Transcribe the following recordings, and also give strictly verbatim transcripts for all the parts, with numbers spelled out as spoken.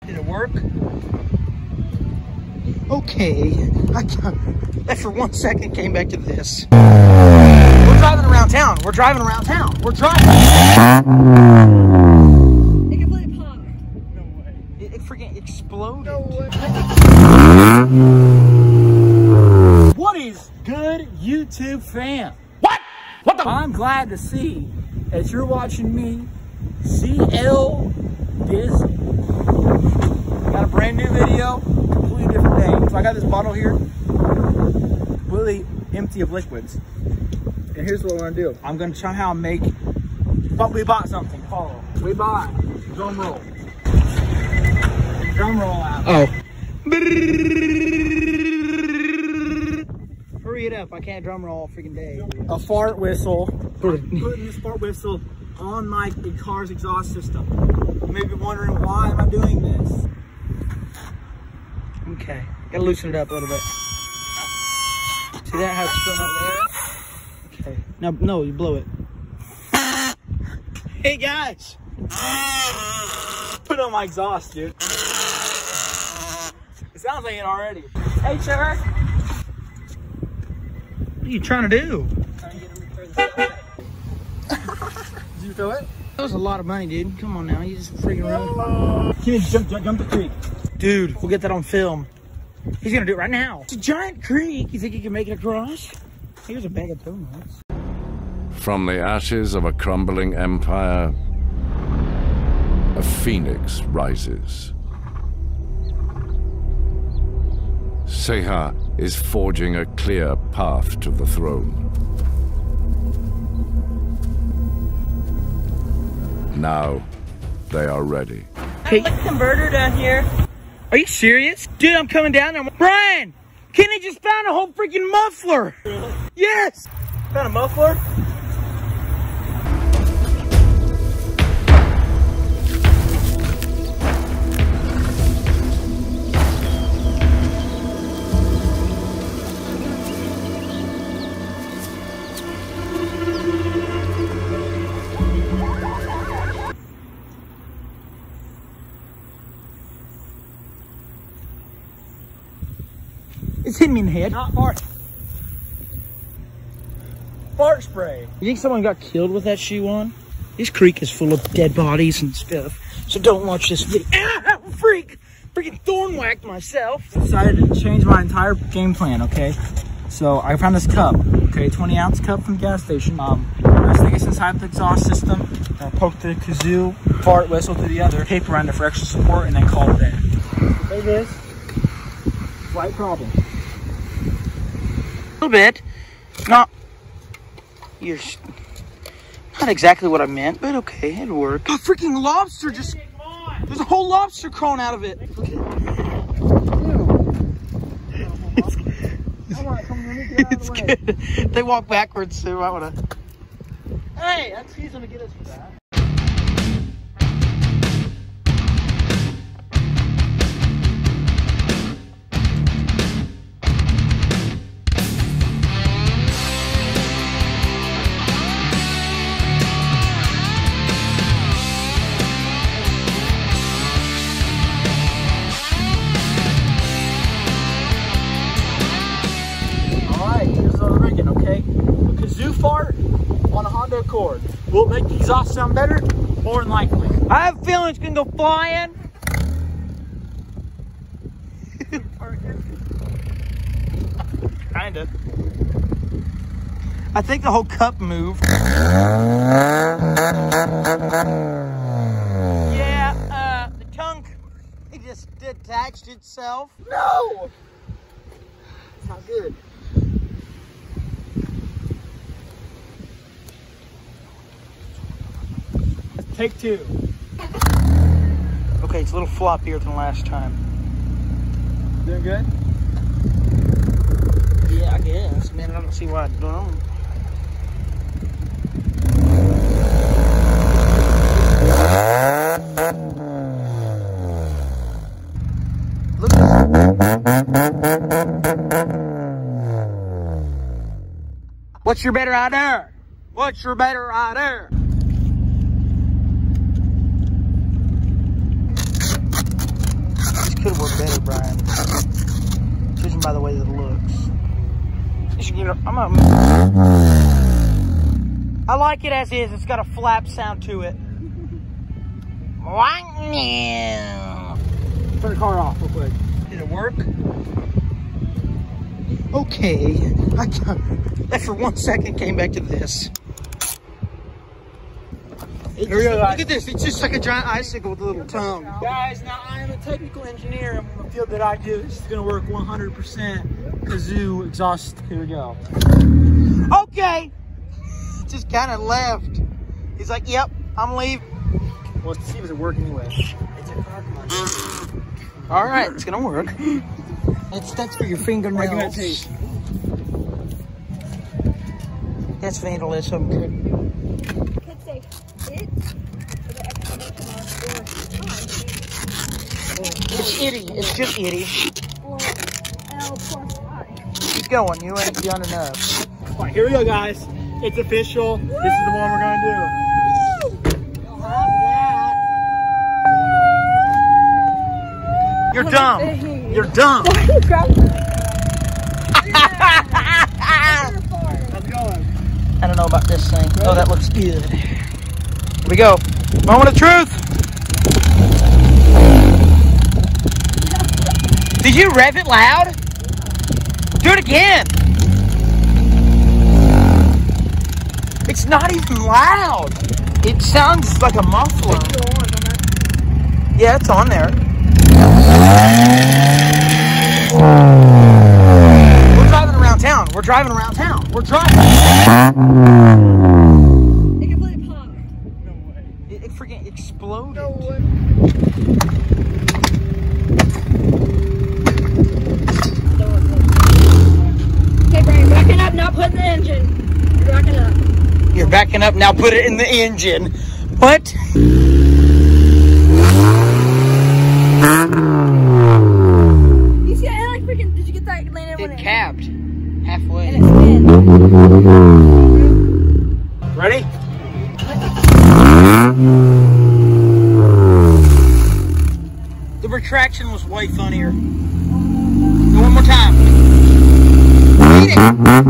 Did it work? Okay. I that for one second came back to this. We're driving around town. We're driving around town. We're driving. It completely popped. No way. It, it freaking exploded. No way. What is good, YouTube fam? What? What the? I'm glad to see that you're watching me, C L Disney. Got a brand new video, completely different day. So I got this bottle here, completely empty of liquids. And here's what we're gonna do. I'm gonna somehow make, but we bought something, follow. We bought, drum roll. Drum roll out. Oh. Hurry it up, I can't drum roll all freaking day. A fart whistle. I'm putting this fart whistle on my car's exhaust system. You may be wondering, why am I doing this? Okay, gotta loosen it up a little bit. See that, how it's filling up there? Okay, now, no, you blow it. Hey guys! Put it on my exhaust, dude. It sounds like it already. Hey, Trevor. What are you trying to do? Trying to get him to throw this out. Did you throw it? That was a lot of money, dude. Come on now, you just freaking run. Can you jump, jump, jump the creek? Dude, we'll get that on film. He's gonna do it right now. It's a giant creek. You think he can make it across? Here's a bag of donuts. From the ashes of a crumbling empire, a phoenix rises. Seha is forging a clear path to the throne. Now they are ready. Hey, Like converter down here. are you serious? Dude, I'm coming down there. Brian! Kenny just found a whole freaking muffler! Really? Yes! Found a muffler? It's hitting me in the head. Not fart. Fart spray. You think someone got killed with that shoe on? This creek is full of dead bodies and stuff. So don't watch this video. Ah, freak! Freaking thorn whacked myself. Decided to change my entire game plan, okay? So I found this cup, okay, twenty ounce cup from the gas station. Um, first thing is inside the exhaust system. I poked the Kazoo fart whistle to the other, tape around it for extra support, and then call it in. There it is. Slight problem. A little bit. Not, you're, not exactly what I meant, but okay, it'll work. A freaking lobster just, there's a whole lobster crawling out of it. Look at it. It's good. They walk backwards, so I want to. Hey, that's he's gonna get us for that. Okay, a Kazoo fart on a Honda Accord. Will it make the exhaust sound better? More than likely. I have a feeling it's gonna go flying. Kinda. I think the whole cup moved. Yeah, uh, the tongue it just detached itself. No! It's not good. Take two. Okay, it's a little floppier than last time. Doing good? Yeah, I guess. Man, I don't see why I don't. Look at this. What's your better idea? What's your better idea? could have worked better, Brian. Judging by the way that it looks. You should, you know, I'm not... I like it as is. It's got a flap sound to it. Turn the car off real quick. Did it work? Okay. I got, that for one second came back to this. It Here we go, guys. Look at this. It's just like a giant icicle with a little tongue. Guys, now I am a technical engineer. I'm in the field that I do. This is going to work one hundred percent. Kazoo exhaust. Here we go. Okay. Just kind of left. He's like, yep, I'm leaving. Well, let's see if it works anyway. It's a car commercial. All right, it's going to work. It's, that's for your fingernails. That's vandalism. Could say it with an exclamation mark or I. It's itty. It's just itty. Or L plus I. Keep going. You ain't done enough. All right, here we go, guys. It's official. Woo! This is the one we're going to do. You'll have that. You're dumb. You're dumb. Why are you grabbing it? How's it going? I don't know about this thing. Oh, that looks good. Here we go. Moment of truth. Did you rev it loud? Do it again. It's not even loud. It sounds like a muffler. Yeah, it's on there. We're driving around town. We're driving around town. We're driving. It completely popped. No way. It, it freaking exploded. No way. Okay, Brian, backing up, not putting the engine. You're backing up. You're backing up, now put it in the engine. What? You see, I like freaking, did you get that landed when It it capped halfway. And it spins. Ready? The retraction was way funnier. Go one more time. Beat it.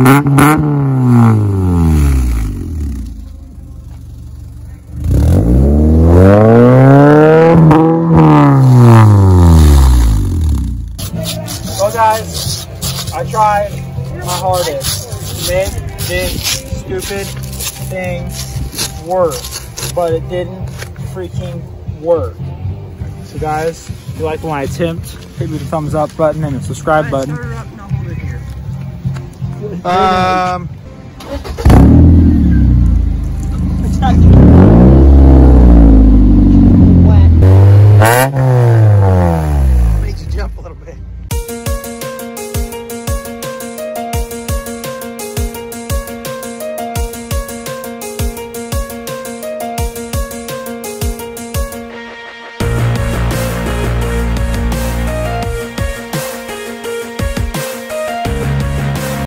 Well, guys, I tried my hardest to make this stupid thing work, but it didn't freaking work. So, guys, if you like my attempt, hit me with the thumbs up button and the subscribe button. Um,